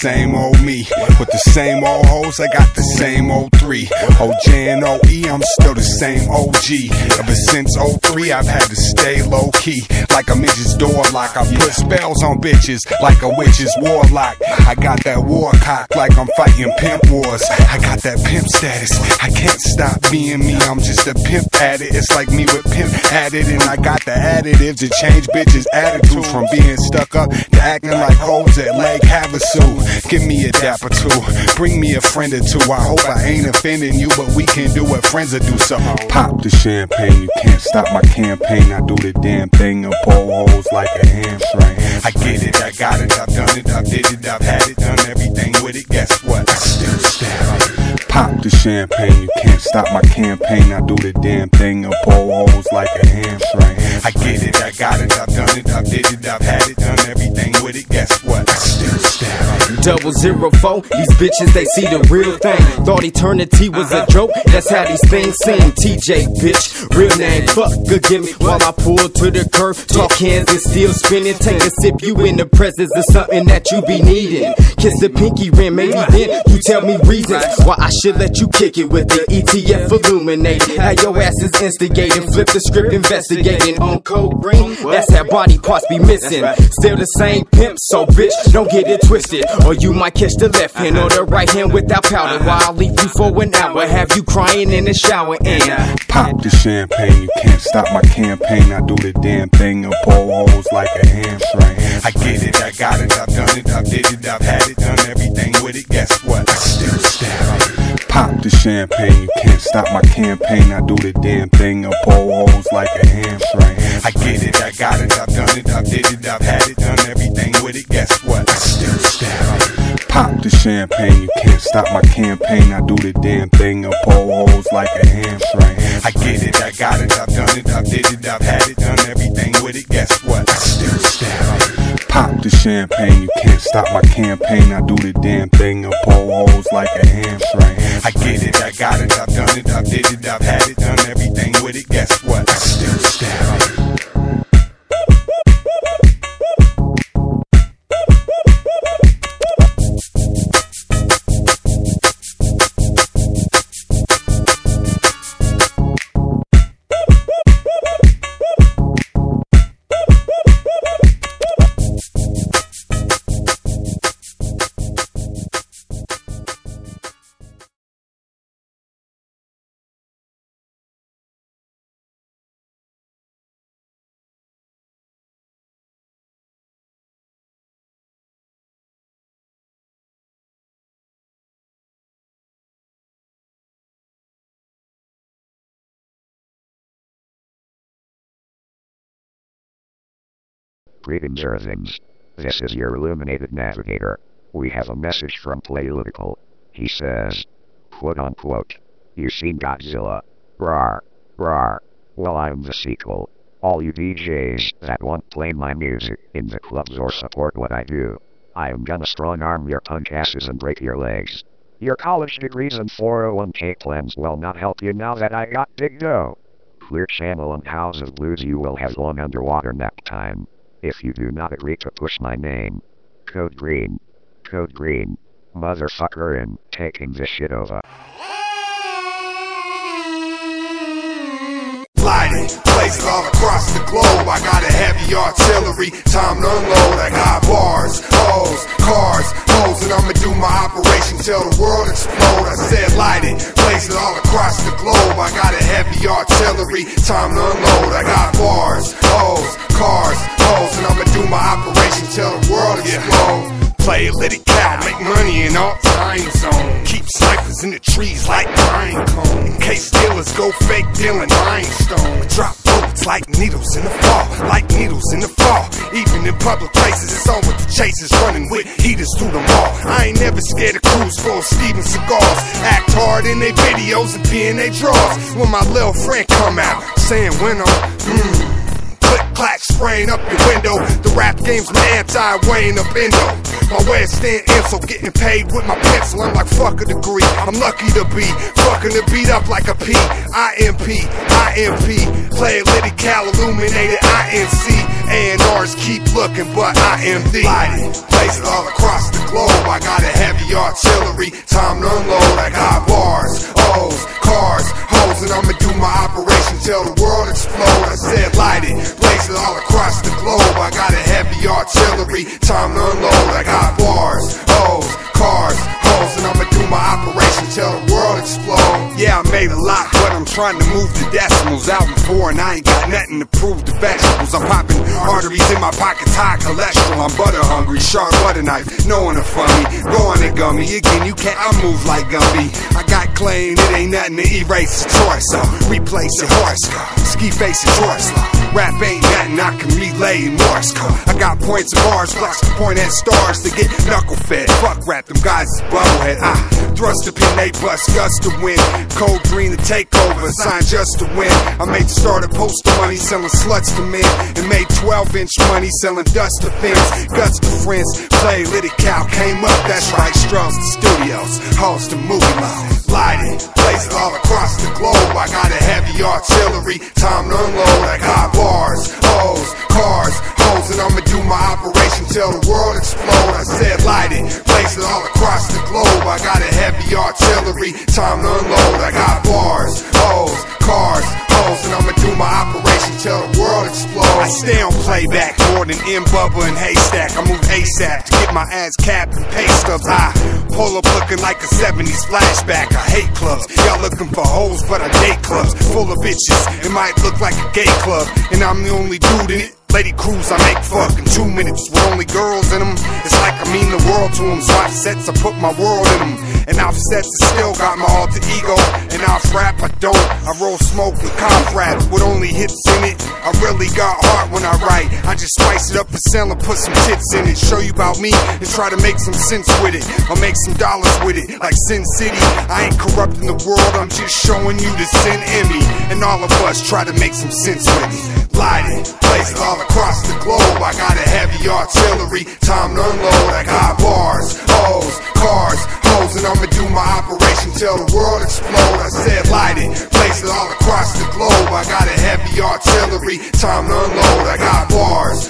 same old me. With the same old hoes, I got the same old three. OJ and OE, I'm still the same OG. Ever since 03, I've had to stay low key. Like a midget's door lock, I put spells on bitches like a witch's warlock. I got that war cock like I'm fighting pimp wars. I got that pimp status, I can't stop being me. I'm just a pimp at it. It's like me with pimp added, and I got the additive to change bitches' attitudes from being stuck up to acting like hoes at Lake Havasu. Give me a dap or two, bring me a friend or two. I hope I ain't offending you, but we can do what friends will do. So pop the champagne, you can't stop my campaign. I do the damn thing and pull holes like a hamstring. I get it, I got it, I've done it, I've did it, I've had it, done everything with it. Guess what? I still stare. Pop the champagne, you can't stop my campaign. I do the damn thing and pull holes like a hamstring. I get it, I got it, I've done it, I've did it, I've had it, done everything with it. Guess what? I still stare. 004, these bitches, they see the real thing. Thought eternity was a joke, that's how these things seem. TJ, bitch, real name, fuck, good give me. While I pull to the curb, talk hands and still spinning. Take a sip, you in the presence of something that you be needing. Kiss the pinky ring, maybe then you tell me reasons why I should let you kick it with the ETF Illuminated. How your ass is instigating, flip the script, investigating on code green. That's how body parts be missing. Still the same pimp, so bitch, don't get it twisted, or you might catch the left hand or the right hand without powder. While I leave you for an hour, have you crying in the shower. And pop the champagne, you can't stop my campaign. I do the damn thing and pull holes like a hamstring. I get it, I got it, I've done it, I've did it, I've had it, done everything with it. Guess what? I still stare. Pop the champagne, you can't stop my campaign. I do the damn thing and pull holes like a hamstring. I get it, I got it, I've done it, I've did it, I've had it, done everything with it. Guess what? I still stare. Pop the champagne, you can't stop my campaign. I do the damn thing and pull holes like a hamstring. I get it, I got it, I've done it, I've did it, I've had it, done everything with it. Guess what? I still stare. Pop the champagne, you can't stop my campaign. I do the damn thing and pull holes like a hamstring. I get it, I got it, I've done it, I've did it, I've had it, done everything with it. Guess what? I still stare. Greetings Earthlings. This is your Illuminated navigator. We have a message from Playalitical. He says, quote unquote, "You seen Godzilla? Rawr, rawr. Well, I'm the sequel. All you DJs that won't play my music in the clubs or support what I do, I am gonna strong arm your punk asses and break your legs. Your college degrees and 401k plans will not help you now that I got big dough. Clear Channel and House of Blues you will have long underwater nap time. If you do not agree to push my name, code green, motherfucker, in taking this shit over." Lighting, places all across the globe. I got a heavy artillery, time to unload. I got bars, hoes, cars, hoes, and I'ma do my operation till the world explode. I said lighting, places all across the globe. I got a heavy artillery, time to unload. I got bars, hoes, cars, hoes, and I'ma do my operation till the world explode. Playalitical, make money in all time zones. Keep snipers in the trees like pine cone. In case dealers go fake dealing rhinestone. Drop bullets like needles in the fall, like needles in the fall. Even in public places, it's on with the chasers running with heaters through the mall. I ain't never scared of crews full of Steven cigars. Act hard in their videos and be in their drawers. When my little friend come out saying when click clack spraying up your window. The rap game's my anti-Wayne up endo. My way of staying in, so getting paid with my pencil. I'm like fuck a degree, I'm lucky to be fucking the beat up like a P-I-M-P, Playalitical, Illuminated, I-N-C A&Rs keep looking, but I am the lighting. Places all across the globe, I got a heavy artillery. Time to unload, I got bars, O's, cars, hoes, and I'ma do my operation till the world explode. I said light it. Places all across the globe, I got a heavy artillery. Time to unload, I got bars, O's, cars, hoes, and I'ma do my operation till the world explode. Yeah, I made a lot, but I'm trying to move the decimals out in 4, and I ain't got nothing to prove to vegetables. I'm popping arteries in my pockets, high cholesterol. I'm butter hungry, sharp butter knife, no one to fund me. Go on and gummy, again you can't, I move like Gumby. I got claim, it ain't nothing to erase the torso. Replace it, horoscope, ski face and torso. Rap ain't nothing I can relay in Morse code. I got points and bars, flex to point at stars to get knuckle fed. Fuck rap, them guys is bubblehead. I thrust a pin, they bust, gust to win. Cold green to take over, sign just to win. I made the start of poster money selling sluts to men, and made 12-inch money selling dust to fins. Guts to friends, Playalitical came up, that's right. Strolls to studios, halls to movie lounge. Lighting, places all across the globe, I got a heavy artillery. Time to unload, I got bars, O's, cars, hoes, and I'ma do my operation till the world explode. I said light it, places all across the globe, I got a heavy artillery. Time to unload, I got bars, O's, cars, hoes, and I'ma do my operation till the world explodes. I stay on playback more than M, Bubba, and Haystack. I move ASAP to get my ass capped and pay stubs. I pull up looking like a 70s flashback. I hate clubs, y'all looking for hoes, but I date clubs full of bitches. It might look like a gay club, and I'm the only dude in it. Lady cruise, I make fuck in 2 minutes with only girls in them. It's like I mean the world to them. So offsets, I put my world in them. And offsets, I still got my alter ego. And off rap, I don't. I roll smoke with cop rap with only hits in it. I really got heart when I write. I just spice it up for sale and put some tits in it. Show you about me and try to make some sense with it. Or make some dollars with it, like Sin City. I ain't corrupting the world, I'm just showing you the sin in me. And all of us try to make some sense with it. Lighting, places all across the globe, I got a heavy artillery. Time to unload, I got bars, O's, cars, hoes, and I'ma do my operation till the world explode. I said light it, places all across the globe, I got a heavy artillery. Time to unload, I got bars,